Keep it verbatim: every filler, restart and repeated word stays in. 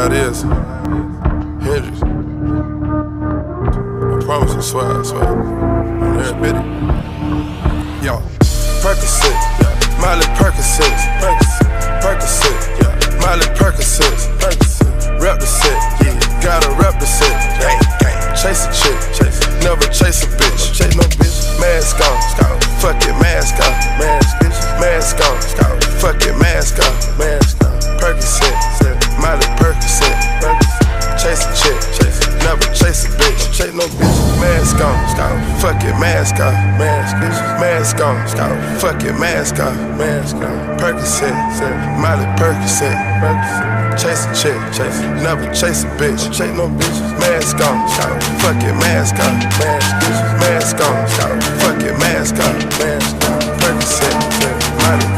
how it is. Hendrix. I promise, I swear, I swear. On every bit. Yo, Percocet, yeah. Miley Percocet, Percocet, yeah. Miley Percocet, rep the set, yeah. Gotta rep the set, gang, gang. Chase a chick, chase. Never chase a bitch, chase no bitch. Mask on, scout. Fuck it, mask on, mask, bitch. Mask on, scout. Fuck it, mask on, mask on. Percocet, Miley Percocet, chase a chick, chase. Never chase a bitch, chase no bitch. Mask on, scout. Fuck it, mask on, mask, bitch. Mask on, scout. Fuck it, mask on, mask on. Percocet, Miley Percocet, chase a chick, chase. Never chase a bitch, chase no bitch. Mask on, scout. Fuck it, mask on, mask, bitch. Mask on, scout. Fuck it, mask on, mask on. Percocet, Miley